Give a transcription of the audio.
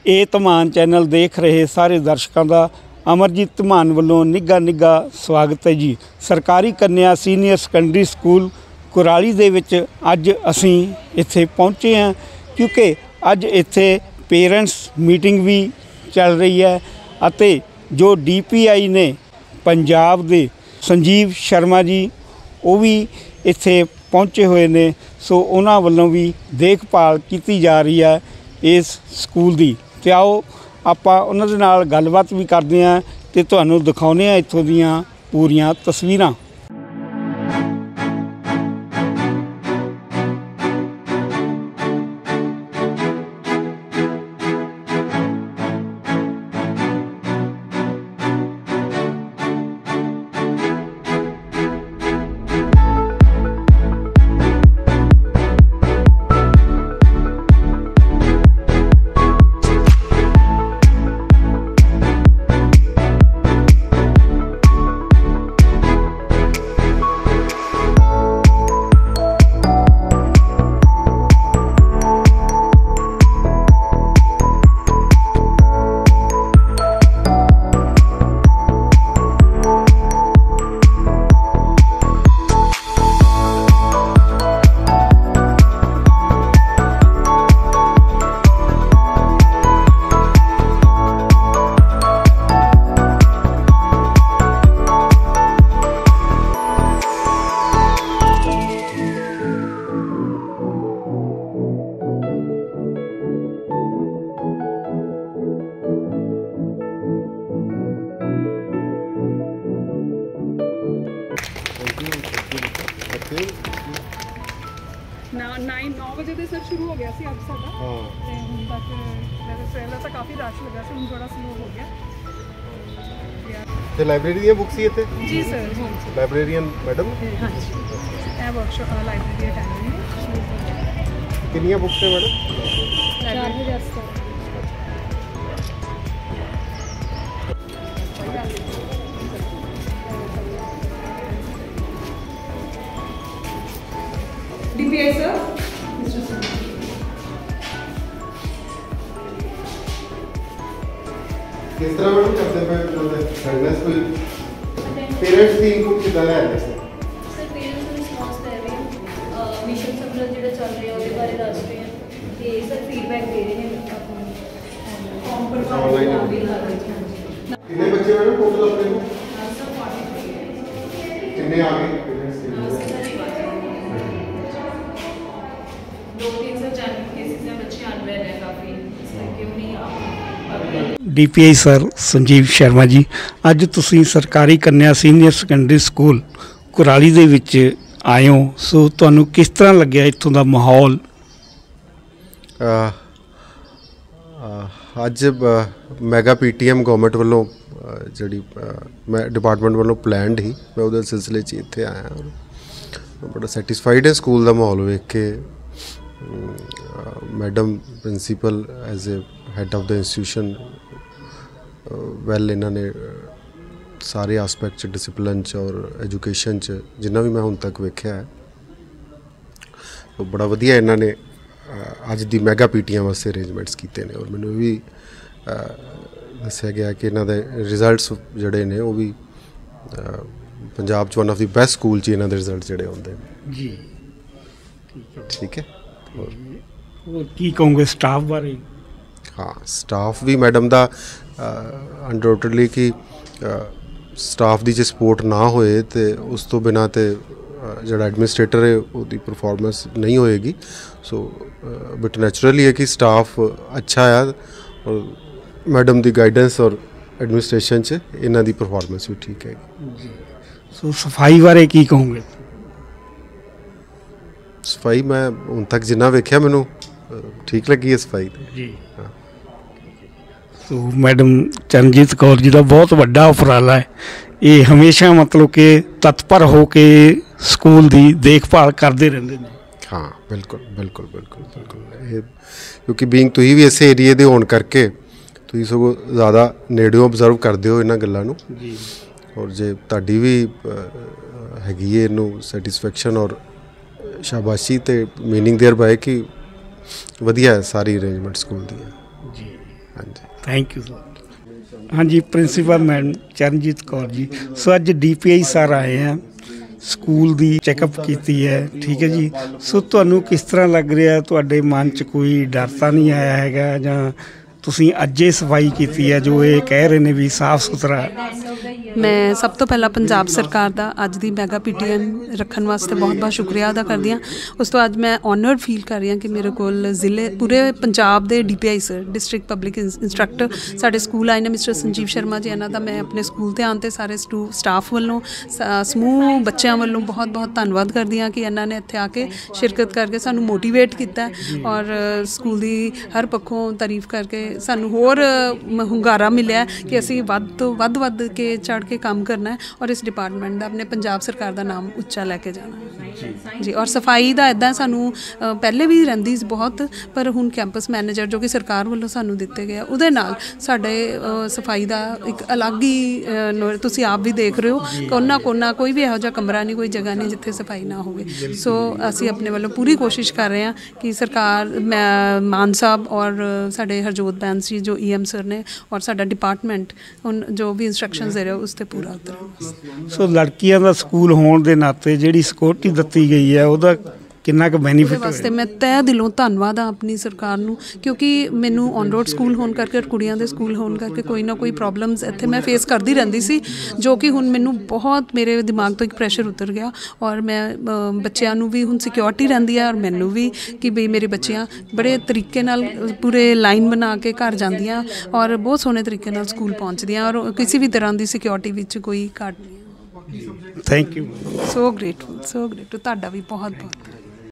ਇਹ ਧਮਾਨ ਚੈਨਲ ਦੇਖ ਰਹੇ ਸਾਰੇ ਦਰਸ਼ਕਾਂ ਦਾ ਅਮਰਜੀਤ ਧਮਾਨ ਵੱਲੋਂ ਨਿੱਘਾ ਸਵਾਗਤ ਹੈ ਜੀ। ਸਰਕਾਰੀ ਕੰਨਿਆ ਸੀਨੀਅਰ ਸੈਕੰਡਰੀ ਸਕੂਲ ਕੁਰਾਲੀ ਦੇ ਵਿੱਚ ਅੱਜ ਅਸੀਂ ਇੱਥੇ ਪਹੁੰਚੇ ਹਾਂ ਕਿਉਂਕਿ ਅੱਜ ਇੱਥੇ ਪੇਰੈਂਟਸ ਮੀਟਿੰਗ ਵੀ ਚੱਲ ਰਹੀ ਹੈ ਅਤੇ ਜੋ DPI ਨੇ ਪੰਜਾਬ ਦੇ ਸੰਜੀਵ ਸ਼ਰਮਾ ਜੀ ਉਹ ਵੀ ਇੱਥੇ ਪਹੁੰਚੇ ਹੋਏ ਨੇ। ਸੋ ਉਹਨਾਂ ਵੱਲੋਂ ਵੀ ਦੇਖਭਾਲ ਕੀਤੀ ਜਾ ਰਹੀ ਹੈ ਇਸ ਸਕੂਲ ਦੀ। ਤੇ ਆਓ ਆਪਾਂ ਉਹਨਾਂ ਦੇ ਨਾਲ ਗੱਲਬਾਤ ਵੀ ਕਰਦੇ ਹਾਂ ਤੇ ਤੁਹਾਨੂੰ ਦਿਖਾਉਂਦੇ ਹਾਂ ਇੱਥੋਂ ਦੀਆਂ ਪੂਰੀਆਂ ਤਸਵੀਰਾਂ। नौ बजे तो सर शुरू हो गया सी अब साडा ते हुण तक पहले तो काफ़ी रश लगा सी, हुण थोड़ा स्लो हो गया। ते लाइब्रेरी दी बुक्स ही इत्थे? जी सर, जी लाइब्रेरियन मैडम? हाँ जी, ए वर्कशॉप लाइब्रेरी अटेंड है। कितनी बुक्स है मैडम? 4000 DPI sir, किस तरह मैडम करते पे अवेयरनेस कोई पेरेंट्स दी इनपुट कितना है सर? पेरेंट्स ਨੂੰ ਰਿਸਪੌਂਸ ਦੇ ਰਹੇ ਹਾਂ, ਮਿਸ਼ਨ ਸਮਰਲ ਜਿਹੜਾ ਚੱਲ ਰਿਹਾ ਉਹਦੇ ਬਾਰੇ ਦੱਸ ਰਹੇ ਹਾਂ ਤੇ ਸਰ ਫੀਡਬੈਕ ਦੇ ਰਹੇ ਨੇ ਆਪਾਂ ਫਾਰਮ ਪਰ ऑनलाइन ਵੀ ਲਾ ਰਹੇ ਹਾਂ। कितने बच्चे मैडम टोटल अपने को? सर 43 कितने आ गए पेरेंट्स के? दो तीन सर चैलेंज केसेस में बच्चे अनवेल है काफ़ी, इस करके उन्हें आप DPI ਸਰ ਸੰਜੀਵ ਸ਼ਰਮਾ ਜੀ, ਅੱਜ ਤੁਸੀਂ ਸਰਕਾਰੀ ਕੰਨਿਆ ਸੀਨੀਅਰ ਸੈਕੰਡਰੀ ਸਕੂਲ ਕੁਰਾਲੀ ਦੇ ਵਿੱਚ ਆਏ ਹੋ, ਸੋ ਤੁਹਾਨੂੰ ਕਿਸ ਤਰ੍ਹਾਂ ਲੱਗਿਆ ਇੱਥੋਂ ਦਾ ਮਾਹੌਲ? ਅੱਜ ਮੈਗਾ PTM ਗਵਰਨਮੈਂਟ ਵੱਲੋਂ ਜਿਹੜੀ ਮੈਂ ਡਿਪਾਰਟਮੈਂਟ ਵੱਲੋਂ ਪਲਾਨਡ ਹੀ, ਮੈਂ ਉਹਦੇ ਸਿਲਸਿਲੇ 'ਚ ਇੱਥੇ ਆਇਆ। ਬੜਾ ਸੈਟੀਸਫਾਈਡ ਹੈ ਸਕੂਲ ਦਾ ਮਾਹੌਲ ਵੇਖ ਕੇ। Madam principal as a head of the institution well ਇਹਨਾਂ ਨੇ ਸਾਰੇ ਆਸਪੈਕਟ 'ਚ ਡਿਸਿਪਲਿਨ 'ਚ ਔਰ ਐਜੂਕੇਸ਼ਨ 'ਚ ਜਿੰਨਾ ਵੀ ਮੈਂ ਹੁਣ ਤੱਕ ਵੇਖਿਆ ਹੈ ਉਹ ਬੜਾ ਵਧੀਆ ਇਹਨਾਂ ਨੇ ਅੱਜ ਦੀ ਮੈਗਾ PTM ਵਾਸਤੇ ਅਰੇਂਜਮੈਂਟਸ ਕੀਤੇ ਨੇ। ਔਰ ਮੈਨੂੰ ਵੀ ਦੱਸਿਆ ਗਿਆ ਕਿ ਇਹਨਾਂ ਦੇ ਰਿਜ਼ਲਟਸ ਜਿਹੜੇ ਨੇ ਉਹ ਵੀ ਪੰਜਾਬ 'ਚ one of the best school 'ਚ ਇਹਨਾਂ ਦੇ ਰਿਜ਼ਲਟ ਜਿਹੜੇ ਆਉਂਦੇ ਨੇ ਜੀ। ਠੀਕ ਹੈ। ਹੋਰ ਕੀ ਕਹੋਗੇ ਸਟਾਫ ਬਾਰੇ? ਹਾਂ, ਸਟਾਫ ਵੀ ਮੈਡਮ ਦਾ ਅਨਡਾਊਟਡਲੀ ਕਿ ਸਟਾਫ ਦੀ ਜੇ ਸਪੋਰਟ ਨਾ ਹੋਏ ਤੇ ਉਸ ਤੋਂ ਬਿਨਾਂ ਤੇ ਜਿਹੜਾ ਐਡਮਿਨਿਸਟ੍ਰੇਟਰ ਹੈ ਉਹਦੀ ਪਰਫਾਰਮੈਂਸ ਨਹੀਂ ਹੋਏਗੀ। ਸੋ ਬਟ ਨੈਚੁਰਲੀ ਹੈ ਕਿ ਸਟਾਫ ਅੱਛਾ ਆ ਔਰ ਮੈਡਮ ਦੀ ਗਾਈਡੈਂਸ ਔਰ ਐਡਮਿਨਿਸਟ੍ਰੇਸ਼ਨ 'ਚ ਇਹਨਾਂ ਦੀ ਪਰਫਾਰਮੈਂਸ ਵੀ ਠੀਕ ਹੈ ਜੀ। ਸੋ ਸਫਾਈ ਬਾਰੇ ਕੀ ਕਹੋਗੇ? ਸਫਾਈ ਮੈਂ ਹੁਣ ਤੱਕ ਜਿੰਨਾ ਵੇਖਿਆ ਮੈਨੂੰ ਠੀਕ ਲੱਗੀ ਹੈ ਸਫਾਈ ਜੀ। ਸੋ ਮੈਡਮ ਚਰਨਜੀਤ ਕੌਰ ਜੀ ਦਾ ਬਹੁਤ ਵੱਡਾ ਉਪਰਾਲਾ ਹੈ, ਇਹ ਹਮੇਸ਼ਾ ਮਤਲਬ ਕਿ ਤਤਪਰ ਹੋ ਕੇ ਸਕੂਲ ਦੀ ਦੇਖਭਾਲ ਕਰਦੇ ਰਹਿੰਦੇ ਨੇ। ਹਾਂ ਬਿਲਕੁਲ ਬਿਲਕੁਲ ਬਿਲਕੁਲ ਬਿਲਕੁਲ। ਇਹ ਕਿਉਂਕਿ ਬੀਇੰਗ ਤੁਸੀਂ ਵੀ ਇਸੇ ਏਰੀਏ ਦੇ ਹੋਣ ਕਰਕੇ ਤੁਸੀਂ ਸਗੋਂ ਜ਼ਿਆਦਾ ਨੇੜਿਓਂ ਓਬਜ਼ਰਵ ਕਰਦੇ ਹੋ ਇਹਨਾਂ ਗੱਲਾਂ ਨੂੰ ਜੀ। ਔਰ ਜੇ ਤੁਹਾਡੀ ਵੀ ਹੈਗੀ ਹੈ ਇਹਨੂੰ ਸੈਟਿਸਫੈਕਸ਼ਨ ਔਰ ਸ਼ਾਬਾਸ਼ੀ ਤੇ ਮੀਨਿੰਗ ਦੇਅਰ ਬਾਏ ਕਿ ਵਧੀਆ ਹੈ ਸਾਰੀ ਅਰੇਂਜਮੈਂਟ ਸਕੂਲ ਦੀ ਜੀ। ਹਾਂਜੀ ਥੈਂਕ ਯੂ ਸਰ। ਹਾਂਜੀ principal madam Charanjit Kaur ji. So ਅੱਜ DPI ਸਰ ਆਏ ਆ, ਸਕੂਲ ਦੀ ਚੈੱਕਅਪ ਕੀਤੀ ਹੈ, ਠੀਕ ਹੈ ਜੀ। ਸੋ ਤੁਹਾਨੂੰ ਕਿਸ ਤਰ੍ਹਾਂ ਲੱਗ ਰਿਹਾ? ਤੁਹਾਡੇ ਮਨ 'ਚ ਕੋਈ ਡਰ ਤਾਂ ਨਹੀਂ ਆਇਆ ਹੈਗਾ, ਜਾਂ ਤੁਸੀਂ ਅੱਜ ਇਹ ਸਫਾਈ ਕੀਤੀ ਹੈ ਜੋ ਇਹ ਕਹਿ ਰਹੇ ਨੇ ਵੀ ਸਾਫ਼ ਸੁਥਰਾ? ਮੈਂ ਸਭ ਤੋਂ ਪਹਿਲਾਂ ਪੰਜਾਬ ਸਰਕਾਰ ਦਾ ਅੱਜ ਦੀ ਮੈਗਾ PTM ਰੱਖਣ ਵਾਸਤੇ ਬਹੁਤ ਬਹੁਤ ਸ਼ੁਕਰੀਆ ਅਦਾ ਕਰਦੀ ਹਾਂ। ਉਸ ਤੋਂ ਅੱਜ ਮੈਂ ਔਨਰਡ ਫੀਲ ਕਰ ਰਹੀ ਹਾਂ ਕਿ ਮੇਰੇ ਕੋਲ ਜ਼ਿਲ੍ਹੇ ਪੂਰੇ ਪੰਜਾਬ ਦੇ DPI sir, district public instructor ਸਾਡੇ ਸਕੂਲ ਆਏ ਨੇ, ਮਿਸਟਰ ਸੰਜੀਵ ਸ਼ਰਮਾ ਜੀ। ਇਹਨਾਂ ਦਾ ਮੈਂ ਆਪਣੇ ਸਕੂਲ ਦੇ ਆਉਣ 'ਤੇ ਸਾਰੇ ਸਟਾਫ ਵੱਲੋਂ, ਸਮੂਹ ਬੱਚਿਆਂ ਵੱਲੋਂ ਬਹੁਤ ਬਹੁਤ ਧੰਨਵਾਦ ਕਰਦੀ ਹਾਂ ਕਿ ਇਹਨਾਂ ਨੇ ਇੱਥੇ ਆ ਕੇ ਸ਼ਿਰਕਤ ਕਰਕੇ ਸਾਨੂੰ ਮੋਟੀਵੇਟ ਕੀਤਾ ਔਰ ਸਕੂਲ ਦੀ ਹਰ ਪੱਖੋਂ ਤਾਰੀਫ ਕਰਕੇ ਸਾਨੂੰ ਹੋਰ ਹੁੰਗਾਰਾ ਮਿਲਿਆ ਕਿ ਅਸੀਂ ਵੱਧ ਤੋਂ ਵੱਧ ਕੇ ਚੜ੍ਹ ਕੇ ਕੰਮ ਕਰਨਾ ਹੈ ਔਰ ਇਸ ਡਿਪਾਰਟਮੈਂਟ ਦਾ, ਆਪਣੇ ਪੰਜਾਬ ਸਰਕਾਰ ਦਾ ਨਾਮ ਉੱਚਾ ਲੈ ਕੇ ਜਾਣਾ ਜੀ। ਔਰ ਸਫਾਈ ਦਾ ਇੱਦਾਂ ਸਾਨੂੰ ਪਹਿਲੇ ਵੀ ਰਹਿੰਦੀ ਸੀ ਬਹੁਤ, ਪਰ ਹੁਣ ਕੈਂਪਸ ਮੈਨੇਜਰ ਜੋ ਕਿ ਸਰਕਾਰ ਵੱਲੋਂ ਸਾਨੂੰ ਦਿੱਤੇ ਗਏ, ਉਹਦੇ ਨਾਲ ਸਾਡੇ ਸਫਾਈ ਦਾ ਇੱਕ ਅਲੱਗ ਹੀ ਤੁਸੀਂ ਆਪ ਵੀ ਦੇਖ ਰਹੇ ਹੋ, ਕੋਨਾ ਕੋਈ ਵੀ ਇਹੋ ਜਿਹਾ ਕਮਰਾ ਨਹੀਂ, ਕੋਈ ਜਗ੍ਹਾ ਨਹੀਂ ਜਿੱਥੇ ਸਫਾਈ ਨਾ ਹੋਵੇ। ਸੋ ਅਸੀਂ ਆਪਣੇ ਵੱਲੋਂ ਪੂਰੀ ਕੋਸ਼ਿਸ਼ ਕਰ ਰਹੇ ਹਾਂ ਕਿ ਸਰਕਾਰ, ਮਾਨ ਸਾਹਿਬ ਔਰ ਸਾਡੇ ਹਰਜੋਤ ਬੈਂਸ ਜੀ ਜੋ EM ਸਰ ਨੇ ਔਰ ਸਾਡਾ ਡਿਪਾਰਟਮੈਂਟ ਹੁਣ ਜੋ ਵੀ ਇੰਸਟਰਕਸ਼ਨਸ ਦੇ ਰਹੇ ਉਸ 'ਤੇ ਪੂਰਾ ਉਤਰਨ। ਸੋ ਲੜਕੀਆਂ ਦਾ ਸਕੂਲ ਹੋਣ ਦੇ ਨਾਤੇ ਜਿਹੜੀ ਸਿਕਿਉਰਿਟੀ ਦਿੱਤੀ ਗਈ ਹੈ ਉਹਦਾ ਕਿੰਨਾ ਕੁ ਬੈਨੀਫਿਟ ਵਾਸਤੇ ਮੈਂ ਤਹਿ ਦਿਲੋਂ ਧੰਨਵਾਦ ਆ ਆਪਣੀ ਸਰਕਾਰ ਨੂੰ, ਕਿਉਂਕਿ ਮੈਨੂੰ ਔਨ ਰੋਡ ਸਕੂਲ ਹੋਣ ਕਰਕੇ ਔਰ ਕੁੜੀਆਂ ਦੇ ਸਕੂਲ ਹੋਣ ਕਰਕੇ ਕੋਈ ਨਾ ਕੋਈ ਪ੍ਰੋਬਲਮਸ ਇੱਥੇ ਮੈਂ ਫੇਸ ਕਰਦੀ ਰਹਿੰਦੀ ਸੀ, ਜੋ ਕਿ ਹੁਣ ਮੈਨੂੰ ਬਹੁਤ ਮੇਰੇ ਦਿਮਾਗ ਤੋਂ ਇੱਕ ਪ੍ਰੈਸ਼ਰ ਉਤਰ ਗਿਆ ਔਰ ਮੈਂ ਬੱਚਿਆਂ ਨੂੰ ਵੀ ਹੁਣ ਸਿਕਿਉਰਿਟੀ ਰਹਿੰਦੀ ਹੈ ਔਰ ਮੈਨੂੰ ਵੀ ਕਿ ਬਈ ਮੇਰੇ ਬੱਚੀਆਂ ਬੜੇ ਤਰੀਕੇ ਨਾਲ ਪੂਰੇ ਲਾਈਨ ਬਣਾ ਕੇ ਘਰ ਜਾਂਦੀਆਂ ਔਰ ਬਹੁਤ ਸੋਹਣੇ ਤਰੀਕੇ ਨਾਲ ਸਕੂਲ ਪਹੁੰਚਦੀਆਂ ਔਰ ਕਿਸੇ ਵੀ ਤਰ੍ਹਾਂ ਦੀ ਸਿਕਿਉਰਿਟੀ ਵਿੱਚ ਕੋਈ ਘਾਟ ਨਹੀਂ ਹੈ। Thank you. ਸੋ ਗ੍ਰੇਟਫੁਲ ਤੁਹਾਡਾ ਵੀ ਬਹੁਤ ਬਹੁਤ